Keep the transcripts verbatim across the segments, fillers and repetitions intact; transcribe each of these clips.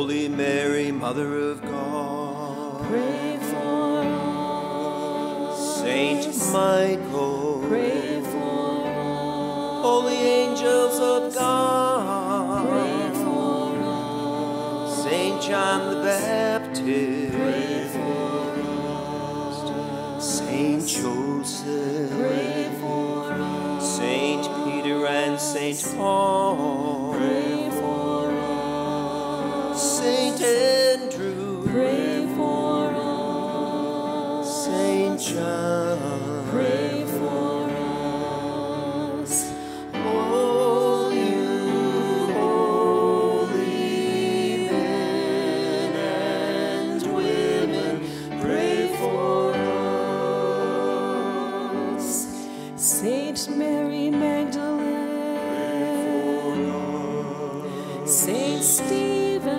Holy Mary, Mother of God, pray for us. Saint Michael, pray for us. Holy angels of God, pray for us. Saint John the Baptist, pray for us. Saint Joseph, pray for us. Saint Peter and Saint Paul, pray for us. Saint Andrew, pray for us. Saint John, pray for us. all you holy men and women, pray for us. Saint Mary Magdalene, Saint Stephen,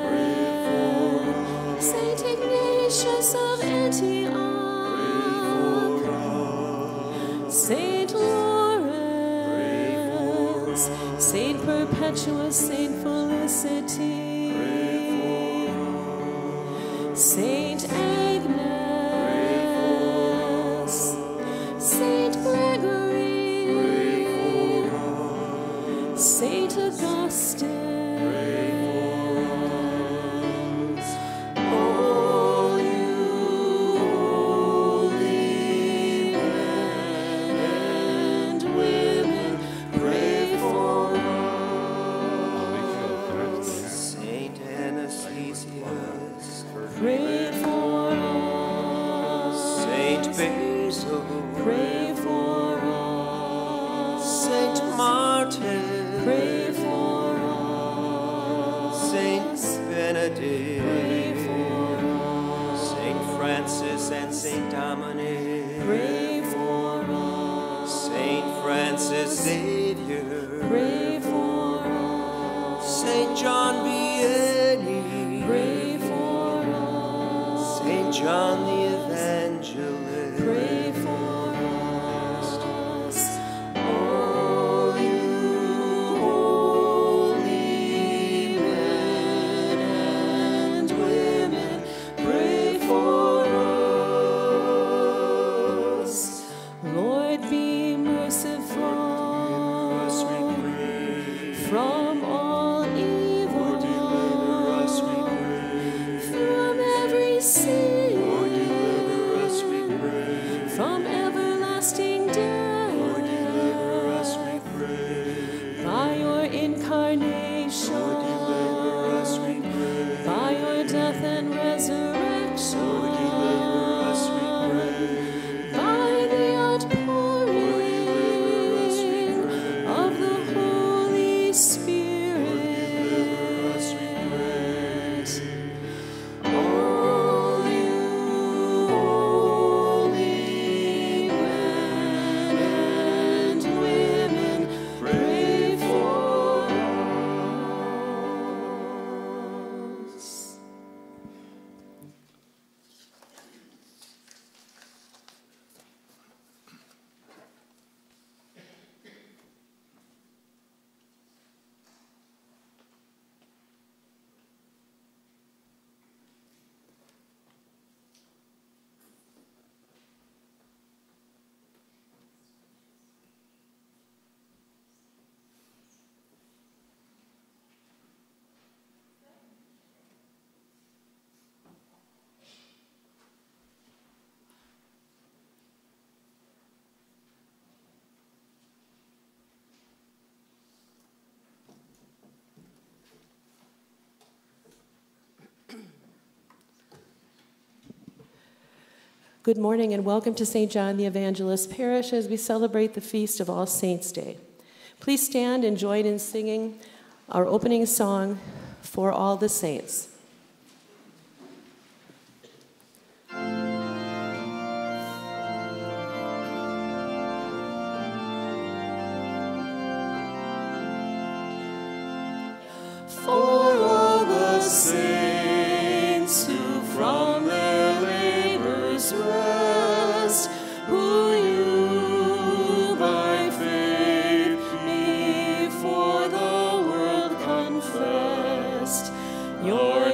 Saint Ignatius of Antioch, Saint Lawrence, Saint Perpetuus, Saint Felicity, Saint Agnes, Saint Gregory, Saint Augustine, all you holy men and women, pray for us. Saint Anastasia, pray for us. Saint Basil, Pray for us. Saint Martin, Pray for us. Saint Benedict, Pray for us. Saint Francis and Saint Dominic, Pray for us. Saint Francis Xavier, Pray for us. Saint John Vianney, Pray for us. Saint John the Evangelist, Pray for us. all you holy men and women, pray for us. Lord, be merciful from all evil, from every sin, from everlasting death, by your incarnation, by your death and resurrection, by the outpouring of the Holy Spirit, All you holy men and women, pray for us. Good morning and welcome to Saint John the Evangelist Parish as we celebrate the feast of All Saints' Day. Please stand and join in singing our opening song, For All the Saints. For all the saints who from their labors rest, who you by faith before the world confessed, your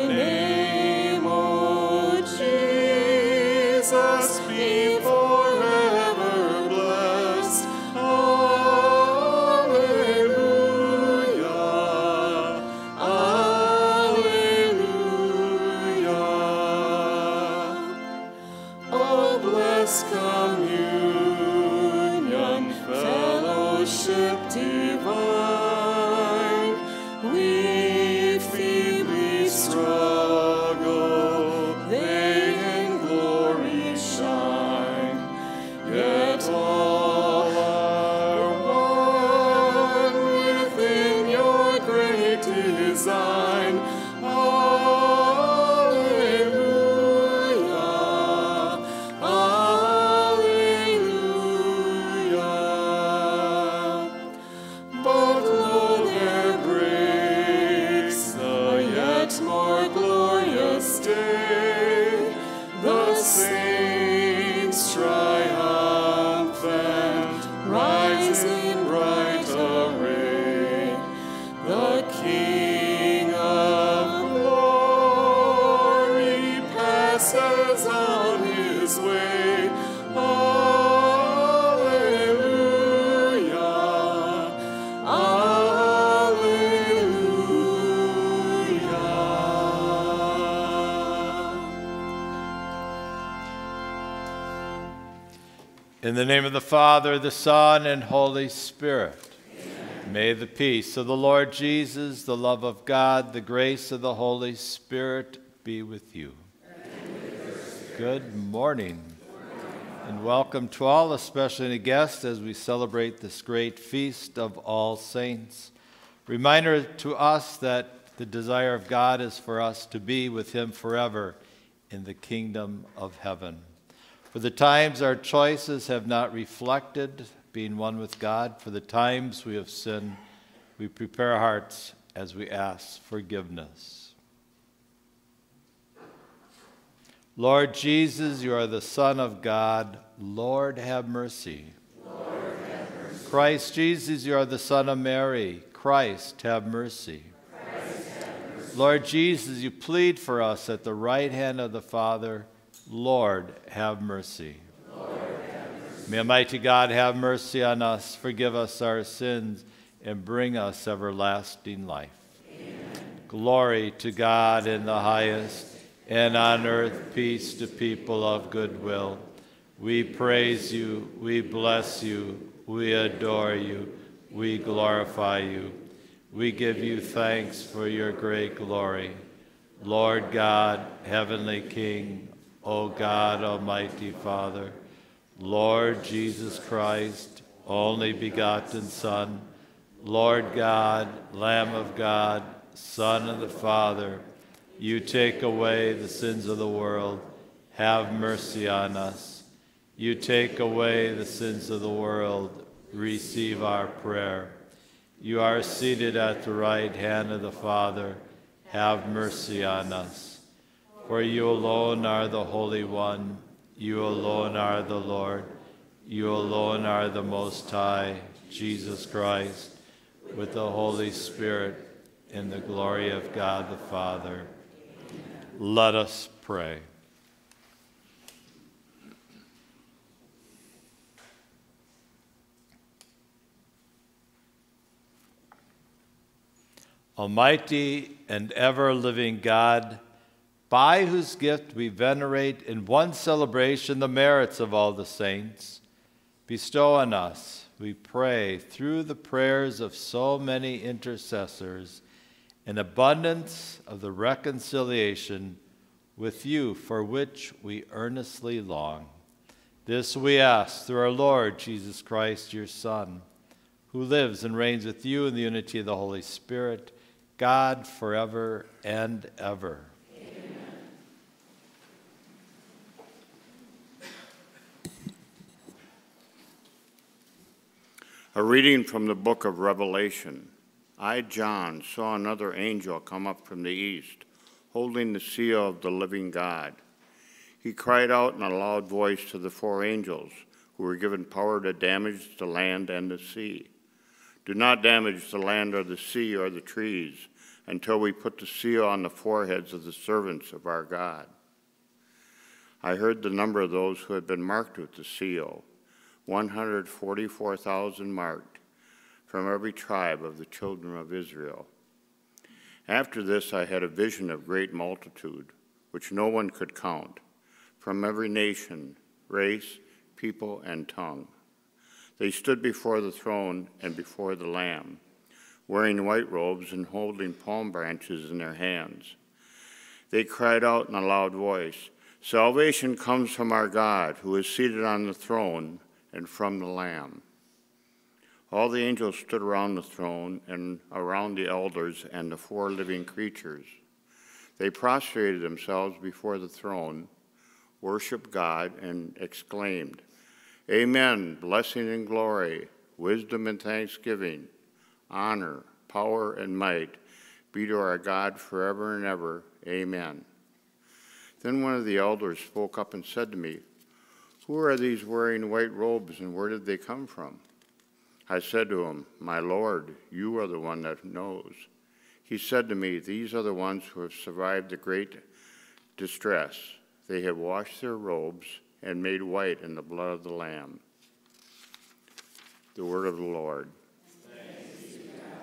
divine. We feebly struggle, they in glory shine, yet all are one within your great design. In the name of the Father, the Son, and Holy Spirit. Amen. May the peace of the Lord Jesus, the love of God, the grace of the Holy Spirit be with you. With Good morning. morning. And welcome to all, especially the guests, as we celebrate this great feast of all saints. Reminder to us that the desire of God is for us to be with him forever in the kingdom of heaven. For the times our choices have not reflected being one with God, for the times we have sinned, we prepare our hearts as we ask forgiveness. Lord Jesus, you are the Son of God. Lord, have mercy. Lord, have mercy. Christ Jesus, you are the Son of Mary. Christ, have mercy. Christ, have mercy. Lord Jesus, you plead for us at the right hand of the Father. Lord, have mercy. Lord, have mercy. May Almighty God have mercy on us, forgive us our sins, and bring us everlasting life. Amen. Glory to God in the highest, and on earth peace to people of good will. We praise you, we bless you, we adore you, we glorify you. We give you thanks for your great glory. Lord God, heavenly King, O God, Almighty Father, Lord Jesus Christ, only begotten Son, Lord God, Lamb of God, Son of the Father, you take away the sins of the world, have mercy on us. You take away the sins of the world, receive our prayer. You are seated at the right hand of the Father, have mercy on us. For you alone are the Holy One, you alone are the Lord, you alone are the Most High, Jesus Christ, with the Holy Spirit, in the glory of God the Father. Amen. Let us pray. Almighty and ever-living God, by whose gift we venerate in one celebration the merits of all the saints, bestow on us, we pray, through the prayers of so many intercessors, an abundance of the reconciliation with you for which we earnestly long. This we ask through our Lord Jesus Christ, your Son, who lives and reigns with you in the unity of the Holy Spirit, God forever and ever. A reading from the book of Revelation. I, John, saw another angel come up from the east, holding the seal of the living God. He cried out in a loud voice to the four angels who were given power to damage the land and the sea. Do not damage the land or the sea or the trees until we put the seal on the foreheads of the servants of our God. I heard the number of those who had been marked with the seal, one hundred forty-four thousand marked, from every tribe of the children of Israel. After this I had a vision of great multitude, which no one could count, from every nation, race, people, and tongue. They stood before the throne and before the Lamb, wearing white robes and holding palm branches in their hands. They cried out in a loud voice, "Salvation comes from our God, who is seated on the throne, and from the Lamb." All the angels stood around the throne and around the elders and the four living creatures. They prostrated themselves before the throne, worshiped God, and exclaimed, "Amen, blessing and glory, wisdom and thanksgiving, honor, power, and might be to our God forever and ever. Amen." Then one of the elders spoke up and said to me, "Who are these wearing white robes, and where did they come from?" I said to him, "My Lord, you are the one that knows." He said to me, "These are the ones who have survived the great distress. They have washed their robes and made white in the blood of the Lamb." The word of the Lord. Thanks be to God.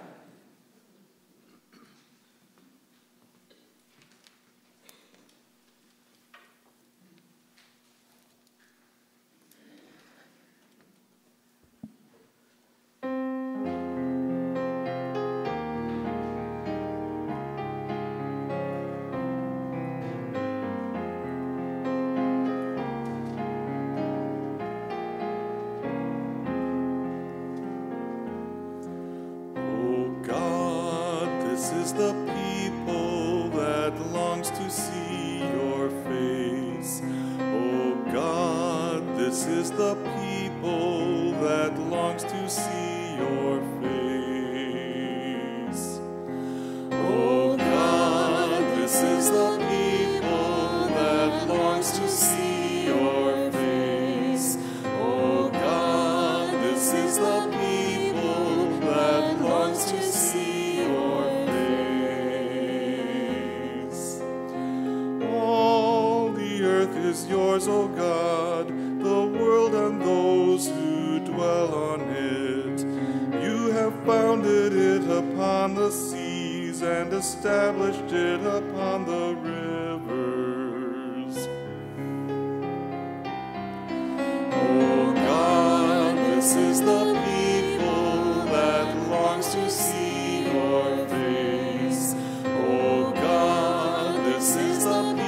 The people that longs to see your face. Oh God, this is the people that longs to see your face. Oh God, this is the people that longs to see your face. Oh God, this is the people that longs to see your face. Is yours, O God, the world and those who dwell on it. You have founded it upon the seas and established it upon the rivers. O God, this is the people that longs to see your face. O God, this is the people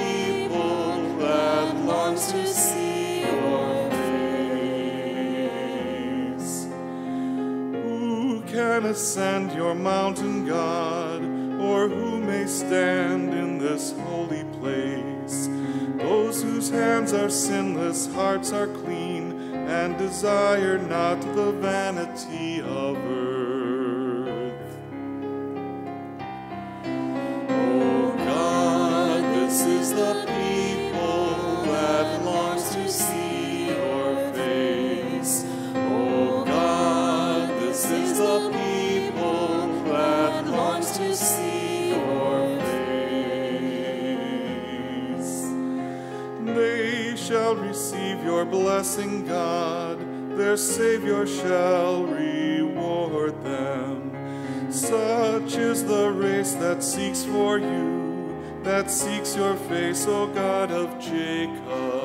longs to see your face. Who can ascend your mountain, God, or who may stand in this holy place? Those whose hands are sinless, hearts are clean, and desire not the vanity of earth. Oh God, this is the longs to see your face. Oh God, this is the people that longs to see your face. They shall receive your blessing, God, their Savior shall reward them. Such is the race that seeks for you, that seeks your face, O God of Jacob.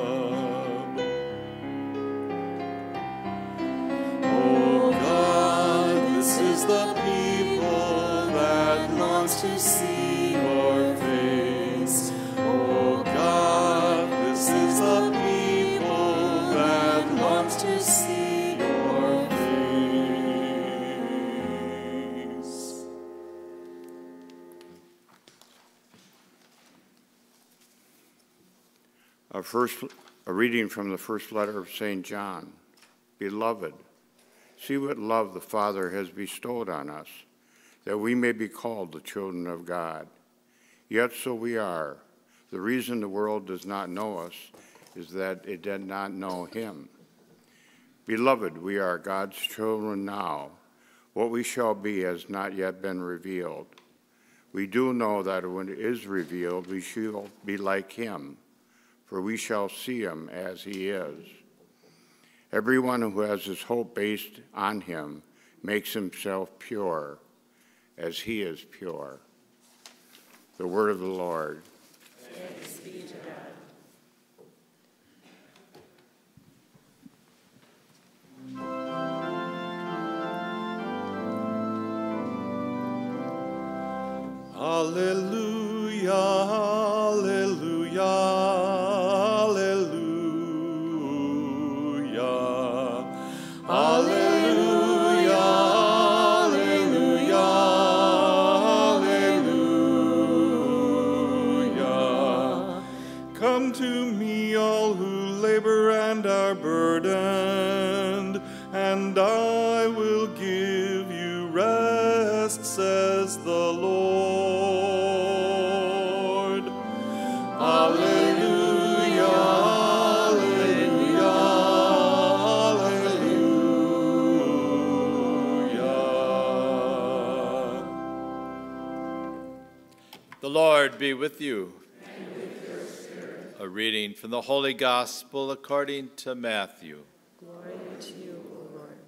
O God, this is the people that longs to see your face. O God, this is the people that longs to see your face. A, first, a reading from the first letter of Saint John. Beloved, see what love the Father has bestowed on us, that we may be called the children of God. Yet so we are. The reason the world does not know us is that it did not know him. Beloved, we are God's children now. What we shall be has not yet been revealed. We do know that when it is revealed, we shall be like him, for we shall see him as he is. Everyone who has his hope based on him makes himself pure, as he is pure. The word of the Lord. Thanks be to God. Alleluia, alleluia, alleluia. Alleluia, alleluia, alleluia. Come to me, all who labor and are burdened, and I will give you rest, says the Lord. Alleluia, alleluia, alleluia. The Lord be with you. And with your spirit. A reading from the Holy Gospel according to Matthew. Glory to you, O Lord.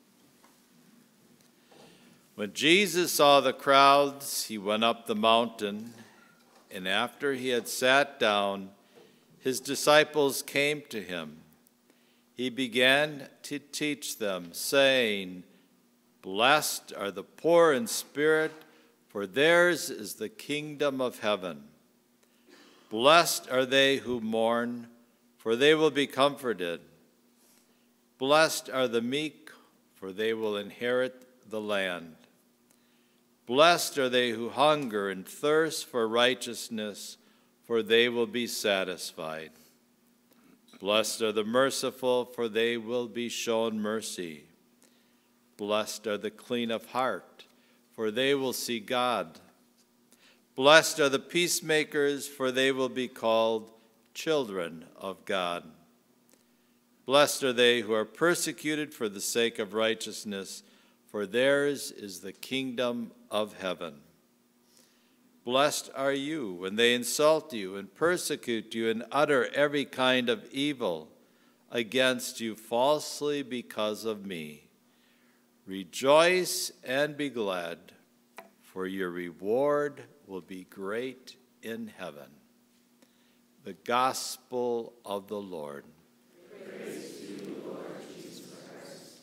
When Jesus saw the crowds, he went up the mountain, and after he had sat down, his disciples came to him. He began to teach them, saying, "Blessed are the poor in spirit, for theirs is the kingdom of heaven. Blessed are they who mourn, for they will be comforted. Blessed are the meek, for they will inherit the land. Blessed are they who hunger and thirst for righteousness, for they will be satisfied. Blessed are the merciful, for they will be shown mercy. Blessed are the clean of heart, for they will see God. Blessed are the peacemakers, for they will be called children of God. Blessed are they who are persecuted for the sake of righteousness, for theirs is the kingdom of heaven. Blessed are you when they insult you and persecute you and utter every kind of evil against you falsely because of me. Rejoice and be glad, for your reward will be great in heaven." The Gospel of the Lord. Praise to you, Lord Jesus Christ.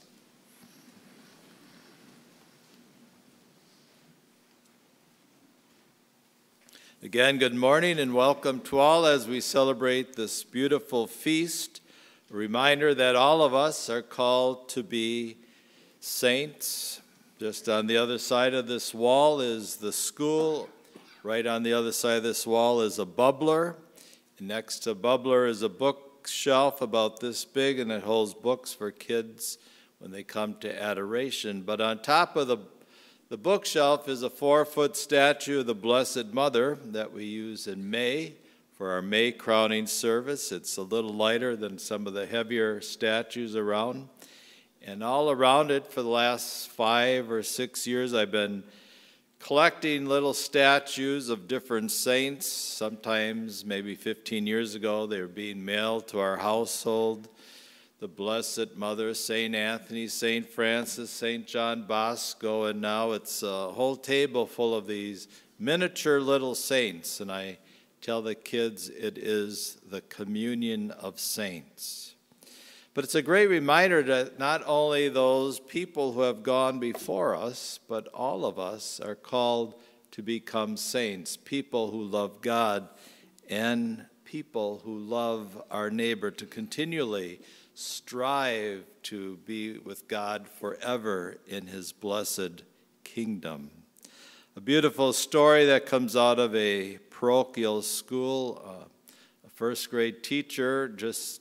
Again, good morning and welcome to all as we celebrate this beautiful feast. A reminder that all of us are called to be saints. Just on the other side of this wall is the school. Right on the other side of this wall is a bubbler. And next to bubbler is a bookshelf about this big, and it holds books for kids when they come to adoration. But on top of the, the bookshelf is a four-foot statue of the Blessed Mother that we use in May for our May crowning service. It's a little lighter than some of the heavier statues around. And all around it for the last five or six years, I've been collecting little statues of different saints. Sometimes, maybe fifteen years ago, they were being mailed to our household. The Blessed Mother, Saint Anthony, Saint Francis, Saint John Bosco, and now it's a whole table full of these miniature little saints. And I tell the kids it is the communion of saints. But it's a great reminder that not only those people who have gone before us, but all of us are called to become saints, people who love God and people who love our neighbor, to continually strive to be with God forever in his blessed kingdom. A beautiful story that comes out of a parochial school. Uh, a first grade teacher just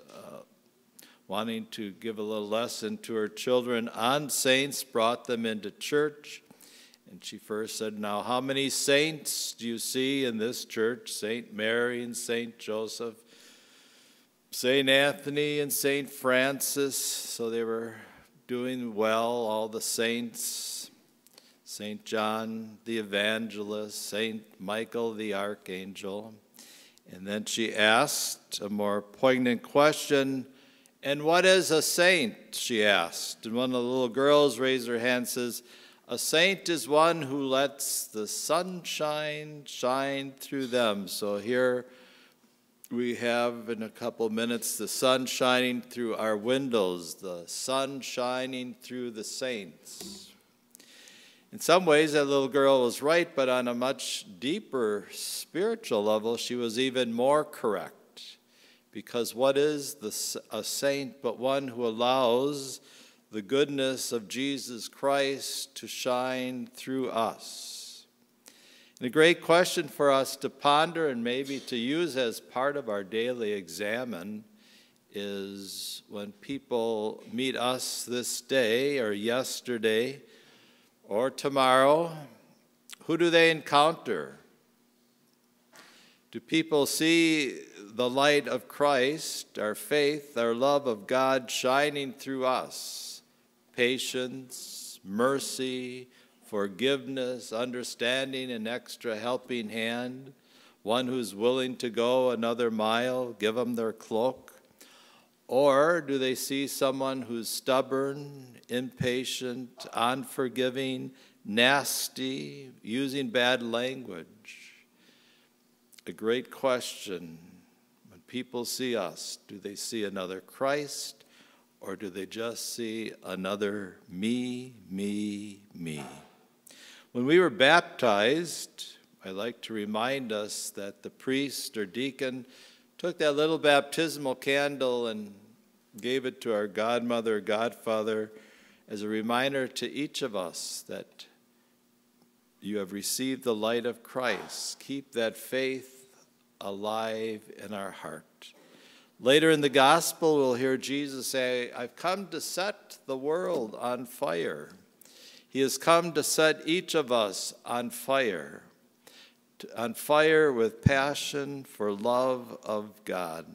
wanting to give a little lesson to her children on saints, brought them into church. And she first said, "Now, how many saints do you see in this church? Saint Mary and Saint Joseph, Saint Anthony and Saint Francis." So they were doing well, all the saints. Saint John the Evangelist, Saint Michael the Archangel. And then she asked a more poignant question, "And what is a saint?" she asked. And one of the little girls raised her hand and says, "A saint is one who lets the sunshine shine through them." So here we have in a couple minutes the sun shining through our windows, the sun shining through the saints. In some ways, that little girl was right, but on a much deeper spiritual level, she was even more correct. Because what is the, a saint but one who allows the goodness of Jesus Christ to shine through us? And a great question for us to ponder and maybe to use as part of our daily examine is when people meet us this day or yesterday or tomorrow, who do they encounter? Do people see the light of Christ, our faith, our love of God shining through us? Patience, mercy, forgiveness, understanding, an extra helping hand, one who's willing to go another mile, give them their cloak? Or do they see someone who's stubborn, impatient, unforgiving, nasty, using bad language? A great question. When people see us, do they see another Christ, or do they just see another me, me, me? When we were baptized, I like to remind us that the priest or deacon took that little baptismal candle and gave it to our godmother, godfather, as a reminder to each of us that you have received the light of Christ. Keep that faith alive in our heart. Later in the gospel, we'll hear Jesus say, I've come to set the world on fire. He has come to set each of us on fire. On fire with passion for love of God.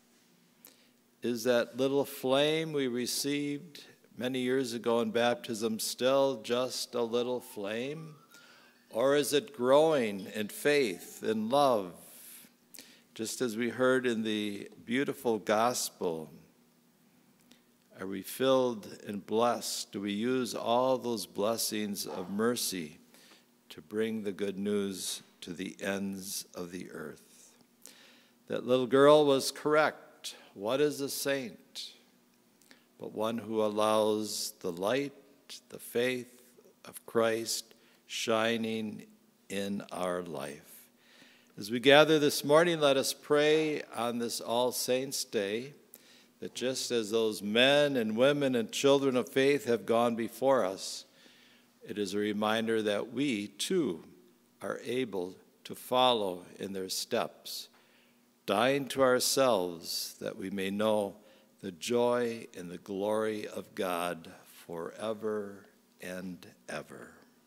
Is that little flame we received many years ago in baptism still just a little flame? Or is it growing in faith and love? Just as we heard in the beautiful gospel, are we filled and blessed? Do we use all those blessings of mercy to bring the good news to the ends of the earth? That little girl was correct. What is a saint? But one who allows the light, the faith of Christ shining in our life. As we gather this morning, let us pray on this All Saints' Day that just as those men and women and children of faith have gone before us, it is a reminder that we too are able to follow in their steps, dying to ourselves that we may know the joy and the glory of God forever and ever.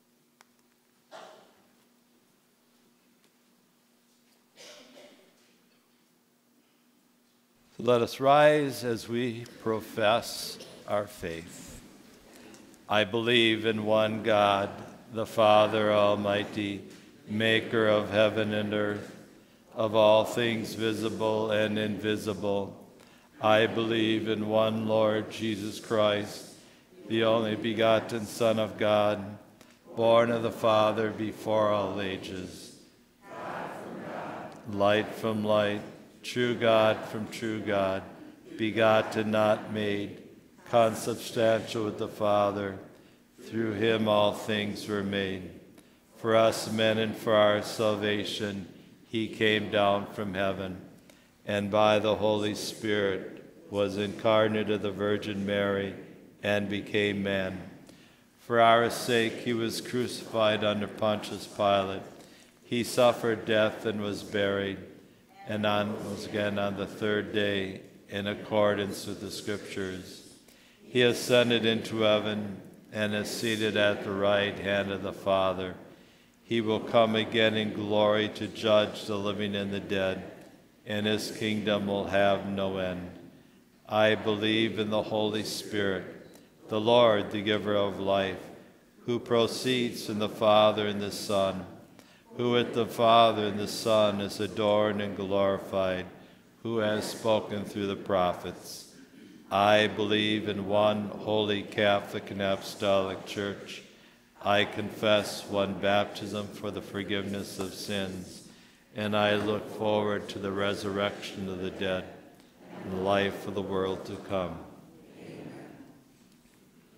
Let us rise as we profess our faith. I believe in one God, the Father Almighty, maker of heaven and earth, of all things visible and invisible. I believe in one Lord Jesus Christ, the only begotten Son of God, born of the Father before all ages. God from God. Light from light, true God from true God, begotten, not made, consubstantial with the Father. Through him all things were made. For us men and for our salvation, he came down from heaven, and by the Holy Spirit was incarnate of the Virgin Mary and became man. For our sake he was crucified under Pontius Pilate. He suffered death and was buried, and on, was again on the third day, in accordance with the Scriptures. He ascended into heaven and is seated at the right hand of the Father. He will come again in glory to judge the living and the dead, and his kingdom will have no end. I believe in the Holy Spirit, the Lord, the giver of life, who proceeds from the Father and the Son, who with the Father and the Son is adored and glorified, who has spoken through the prophets. I believe in one holy Catholic and Apostolic Church. I confess one baptism for the forgiveness of sins, and I look forward to the resurrection of the dead and the life of the world to come.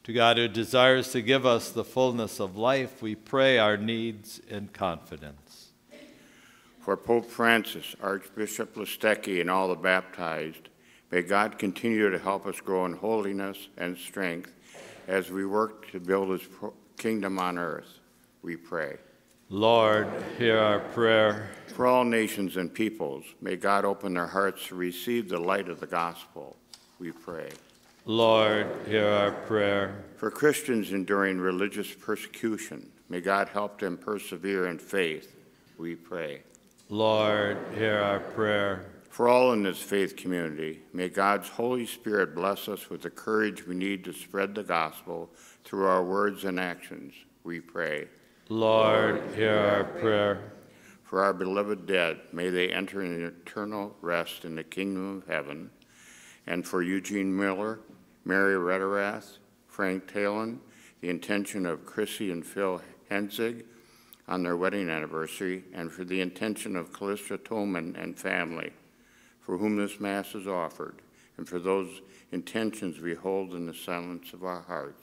To God who desires to give us the fullness of life, we pray our needs in confidence. For Pope Francis, Archbishop Listecki, and all the baptized, may God continue to help us grow in holiness and strength as we work to build his kingdom on earth, we pray. Lord, hear our prayer. For all nations and peoples, may God open their hearts to receive the light of the gospel, we pray. Lord, hear our prayer. For Christians enduring religious persecution, may God help them persevere in faith, we pray. Lord, hear our prayer. For all in this faith community, may God's Holy Spirit bless us with the courage we need to spread the gospel through our words and actions, we pray. Lord, hear our prayer. For our beloved dead, may they enter an eternal rest in the kingdom of heaven. And for Eugene Miller, Mary Rederath, Frank Talon, the intention of Chrissy and Phil Henzig on their wedding anniversary, and for the intention of Callista Tolman and family, for whom this Mass is offered, and for those intentions we hold in the silence of our hearts.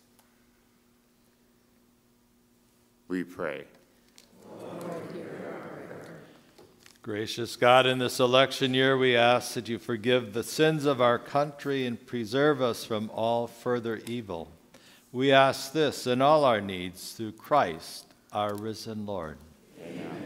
We pray. Gracious God, in this election year, we ask that you forgive the sins of our country and preserve us from all further evil. We ask this in all our needs through Christ, our risen Lord. Amen.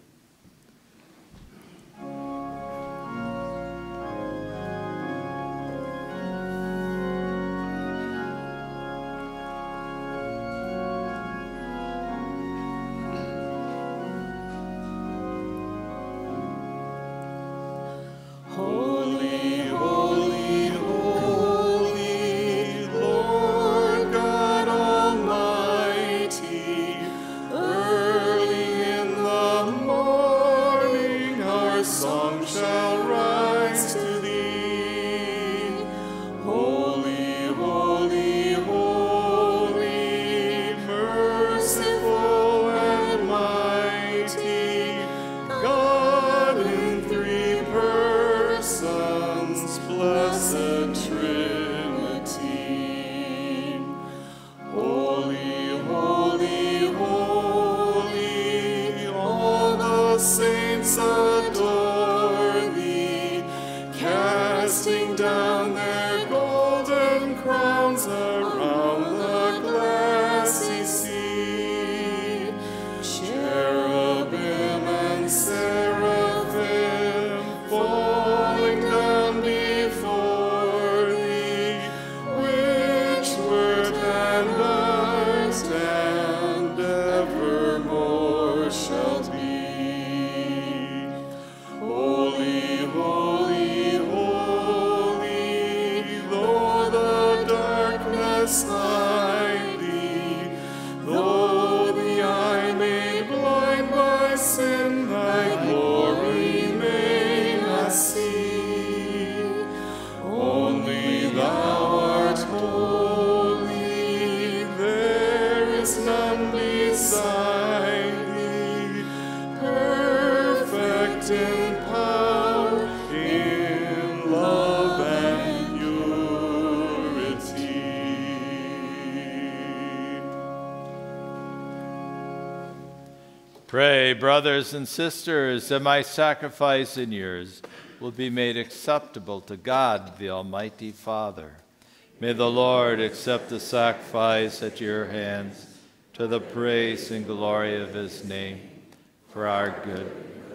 Pray, brothers and sisters, that my sacrifice and yours will be made acceptable to God, the Almighty Father. May the Lord accept the sacrifice at your hands to the praise and glory of his name, for our good.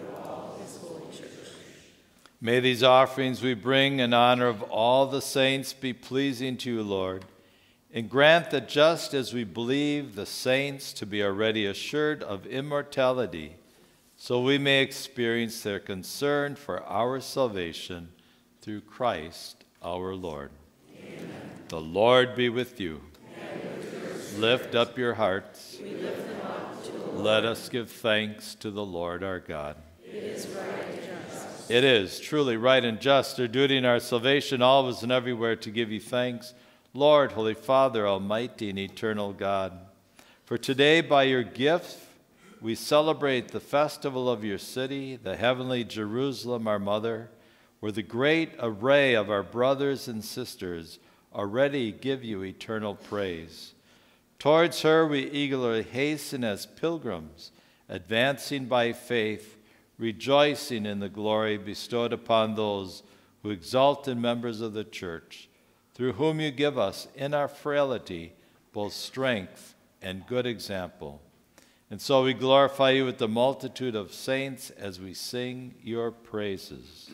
May these offerings we bring in honor of all the saints be pleasing to you, Lord, and grant that just as we believe the saints to be already assured of immortality, so we may experience their concern for our salvation through Christ our Lord. Amen. The Lord be with you. And with yours. Lift up your hearts. We lift them up to the Lord. Let us give thanks to the Lord our God. It is right and just. It is truly right and just, our duty and our salvation, always and everywhere to give you thanks, Lord, Holy Father, Almighty and eternal God. For today, by your gift, we celebrate the festival of your city, the heavenly Jerusalem, our mother, where the great array of our brothers and sisters already give you eternal praise. Towards her we eagerly hasten as pilgrims, advancing by faith, rejoicing in the glory bestowed upon those who exalt in members of the church, through whom you give us in our frailty both strength and good example. And so we glorify you with the multitude of saints as we sing your praises.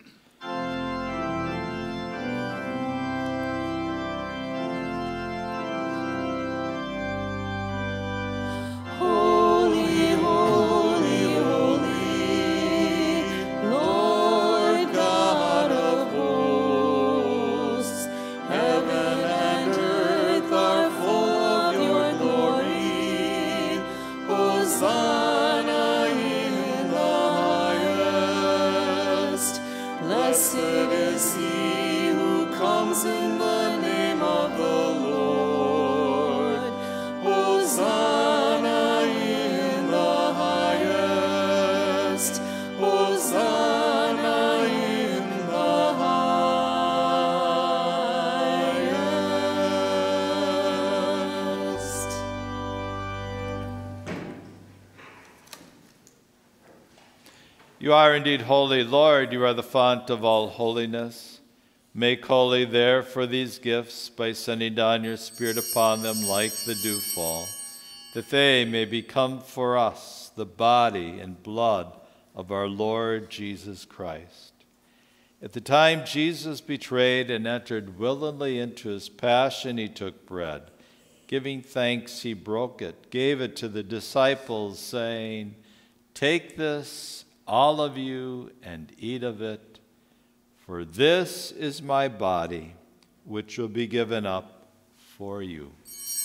You are indeed holy, Lord. You are the fount of all holiness. Make holy, therefore, these gifts by sending down your Spirit upon them like the dewfall, that they may become for us the body and blood of our Lord Jesus Christ. At the time Jesus betrayed and entered willingly into his passion, he took bread. Giving thanks, he broke it, gave it to the disciples, saying, "Take this, all of you, and eat of it, for this is my body, which will be given up for you."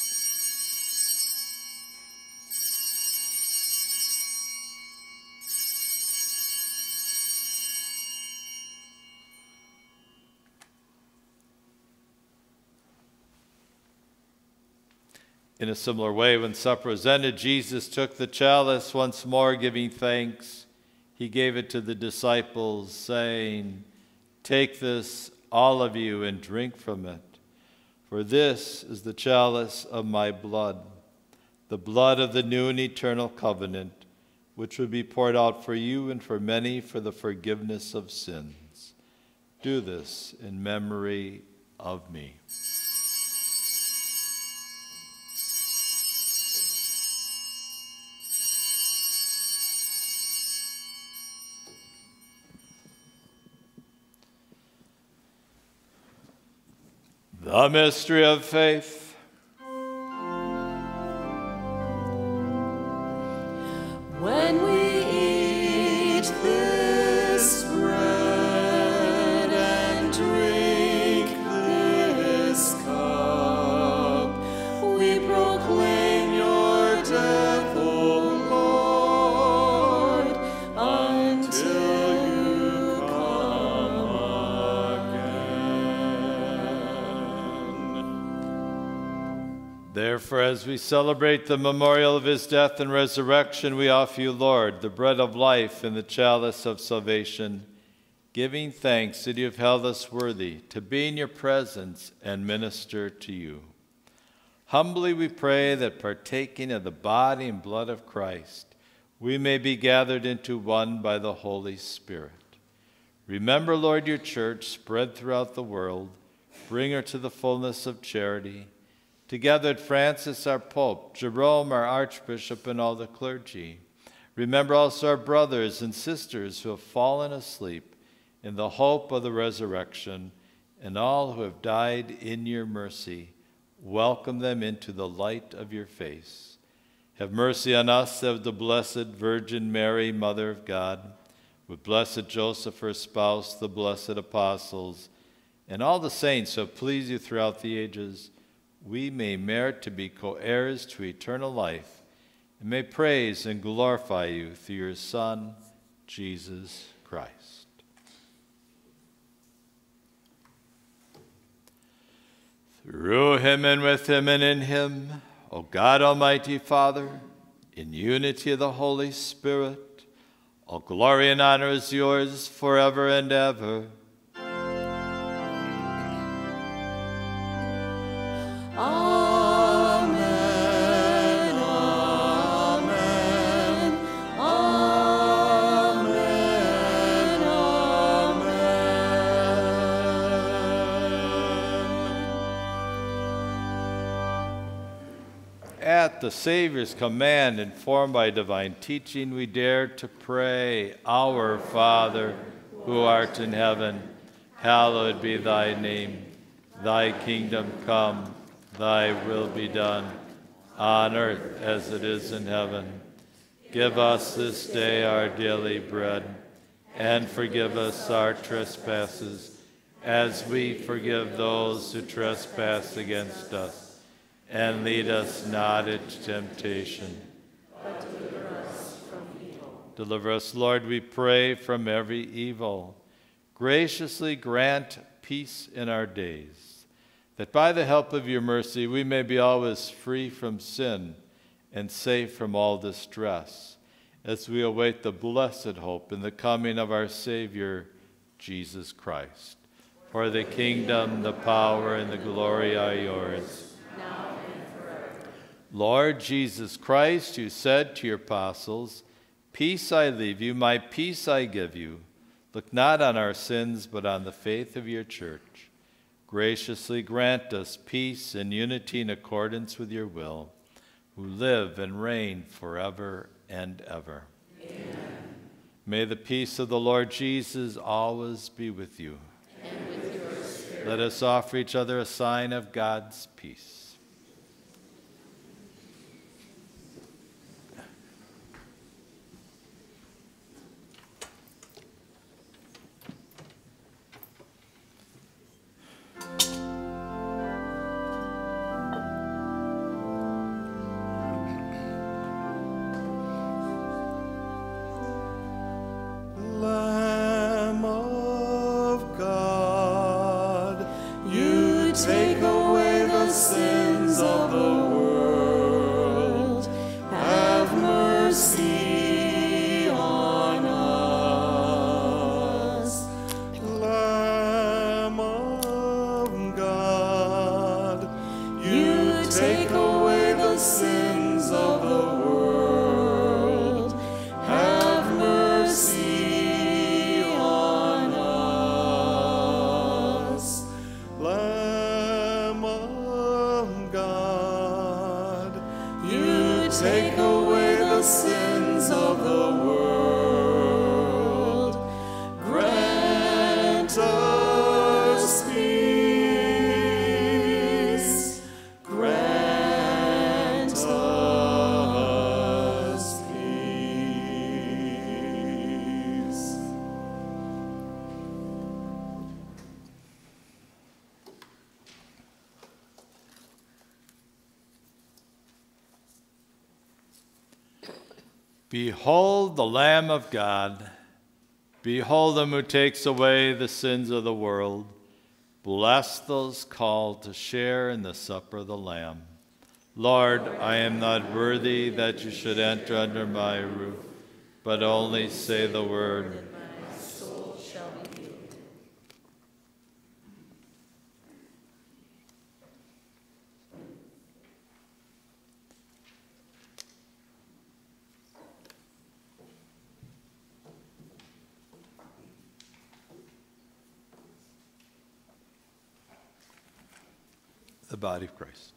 In a similar way, when supper was ended, Jesus took the chalice once more, giving thanks. He gave it to the disciples, saying, "Take this, all of you, and drink from it. For this is the chalice of my blood, the blood of the new and eternal covenant, which will be poured out for you and for many for the forgiveness of sins. Do this in memory of me." The mystery of faith. When we eat this bread and drink this cup, we proclaim your death, O Lord, until you come again. Therefore, as we celebrate the memorial of his death and resurrection, we offer you, Lord, the bread of life and the chalice of salvation, giving thanks that you have held us worthy to be in your presence and minister to you. Humbly we pray that, partaking of the body and blood of Christ, we may be gathered into one by the Holy Spirit. Remember, Lord, your church spread throughout the world. Bring her to the fullness of charity. Together at Francis, our Pope, Jerome, our Archbishop, and all the clergy. Remember also our brothers and sisters who have fallen asleep in the hope of the resurrection, and all who have died in your mercy. Welcome them into the light of your face. Have mercy on us, of the Blessed Virgin Mary, Mother of God, with blessed Joseph, her spouse, the blessed apostles, and all the saints who have pleased you throughout the ages. We may merit to be co-heirs to eternal life, and may praise and glorify you through your Son, Jesus Christ. Through him and with him and in him, O God, Almighty Father, in unity of the Holy Spirit, all glory and honor is yours forever and ever. at the Savior's command, informed by divine teaching, we dare to pray, Our Father, who art in heaven, hallowed be thy name. Thy kingdom come, thy will be done, on earth as it is in heaven. Give us this day our daily bread, and forgive us our trespasses, as we forgive those who trespass against us. And lead us not into temptation, but deliver us from evil. Deliver us, Lord, we pray, from every evil. Graciously grant peace in our days, that by the help of your mercy we may be always free from sin and safe from all distress, as we await the blessed hope in the coming of our Savior, Jesus Christ. For the kingdom, the power, and the glory are yours, now and forever. Lord Jesus Christ, you said to your apostles, Peace I leave you, my peace I give you. Look not on our sins, but on the faith of your church. Graciously grant us peace and unity in accordance with your will, who live and reign forever and ever. Amen. May the peace of the Lord Jesus always be with you. And with your spirit. Let us offer each other a sign of God's peace. Behold the Lamb of God. Behold him who takes away the sins of the world. Bless those called to share in the supper of the Lamb. Lord, I am not worthy that you should enter under my roof, but only say the word, and my soul shall be healed. The body of Christ.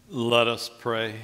Let us pray.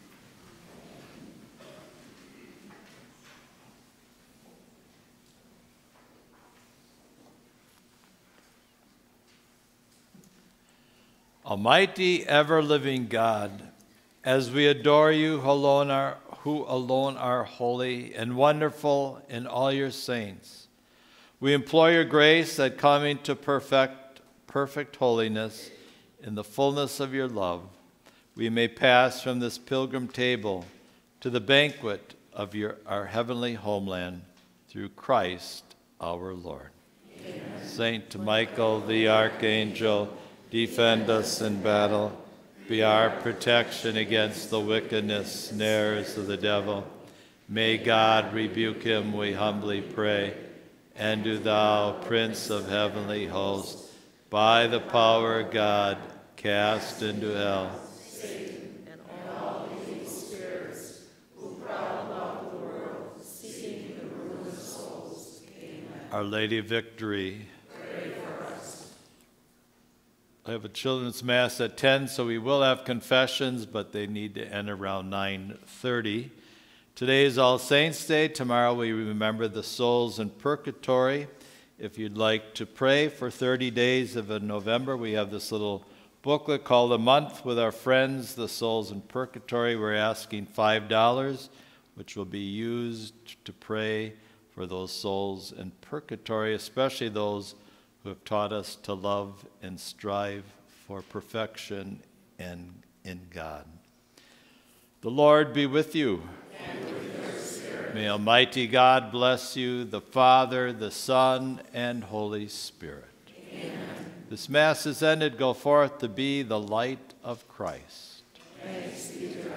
Almighty, ever-living God, as we adore you who alone are, who alone are holy and wonderful in all your saints, we implore your grace that coming to perfect, perfect holiness in the fullness of your love, we may pass from this pilgrim table to the banquet of your, our heavenly homeland through Christ our Lord. Amen. Saint Michael the Archangel, defend us in battle. Be our protection against the wickedness, snares of the devil. May God rebuke him, we humbly pray. And do thou, Prince of heavenly hosts, by the power of God, cast into hell Satan and all evil spirits who prowl about the world, seeking the ruin of souls. Amen. Our Lady of Victory, Pray for us. I have a children's mass at ten, so we will have confessions, but they need to end around nine thirty. Today is All Saints' Day. Tomorrow we remember the souls in purgatory. If you'd like to pray for thirty days of November, we have this little booklet called A Month with Our Friends, the Souls in Purgatory. We're asking five dollars, which will be used to pray for those souls in purgatory, especially those who have taught us to love and strive for perfection and in God. The Lord be with you. And with your spirit. May Almighty God bless you, the Father, the Son, and Holy Spirit. Amen. This Mass is ended. Go forth to be the light of Christ. Thanks be to God.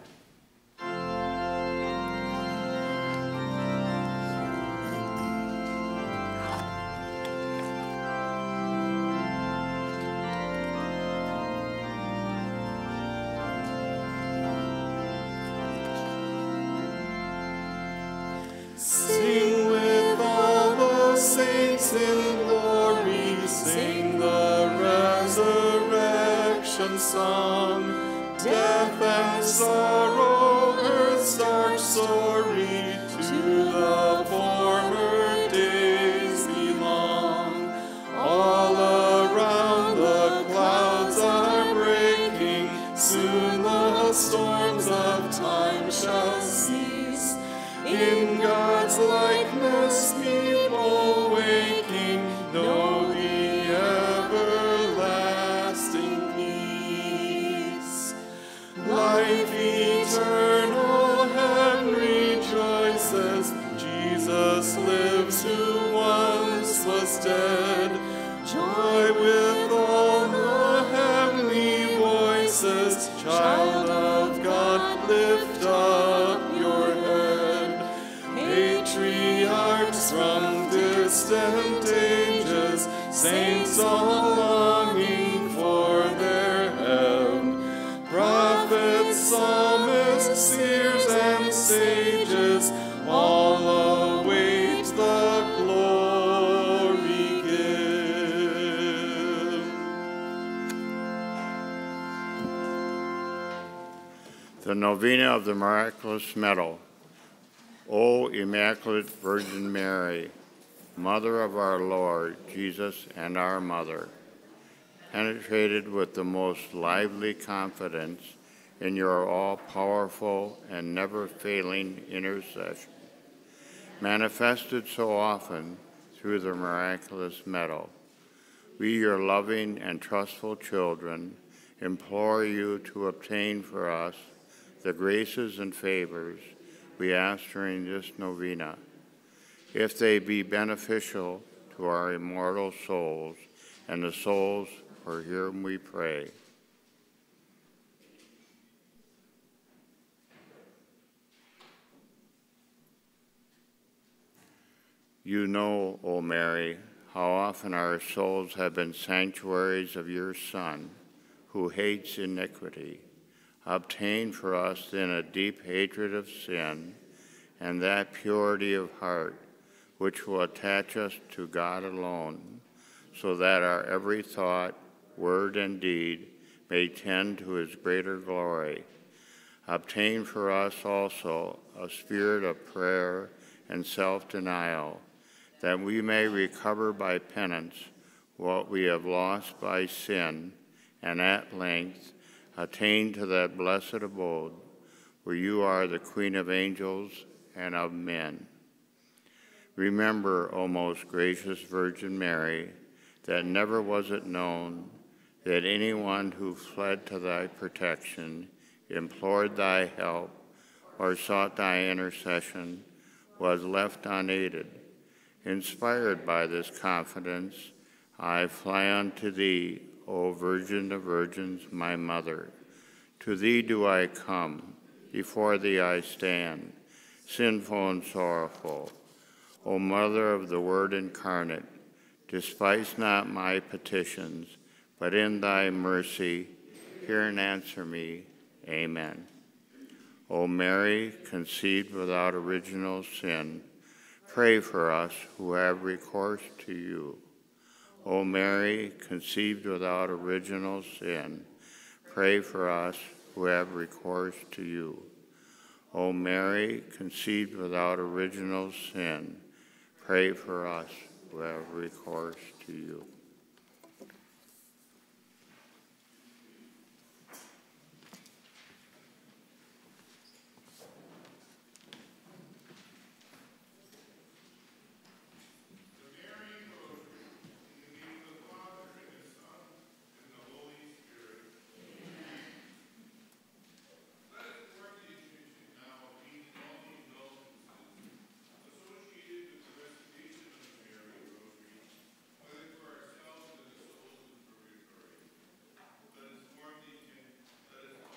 Sing with all the saints in glory, sing the resurrection song. Death and sorrow, earth's dark story, to the former days belong. All around the clouds are breaking, soon the storms of time shall cease. In God's likeness, people waking, know the everlasting peace. Life eternal, heaven rejoices, Jesus lives who once was dead. Joy with all the heavenly voices, child of God, lift up your head. Patriarchs from distant ages, saints all longing for their head. Prophets, psalmists, seers, and sages, all await the glory given. The Novena of the Miraculous Medal. O Immaculate Virgin Mary, Mother of our Lord Jesus and our Mother, penetrated with the most lively confidence in your all-powerful and never-failing intercession, manifested so often through the miraculous medal, we, your loving and trustful children, implore you to obtain for us the graces and favors we ask during this novena, if they be beneficial to our immortal souls and the souls for whom we pray. You know, O Mary, how often our souls have been sanctuaries of your Son, who hates iniquity. Obtain for us then a deep hatred of sin and that purity of heart which will attach us to God alone, so that our every thought, word, and deed may tend to his greater glory. Obtain for us also a spirit of prayer and self-denial, that we may recover by penance what we have lost by sin, and at length attain to that blessed abode where you are the Queen of angels and of men. Remember, O most gracious Virgin Mary, that never was it known that anyone who fled to thy protection, implored thy help, or sought thy intercession was left unaided. Inspired by this confidence, I fly unto thee, O Virgin of Virgins, my Mother. To thee do I come, before thee I stand, sinful and sorrowful. O Mother of the Word incarnate, despise not my petitions, but in thy mercy hear and answer me. Amen. O Mary, conceived without original sin, pray for us who have recourse to you. O Mary, conceived without original sin, pray for us who have recourse to you. O Mary, conceived without original sin, pray for us who have recourse to you.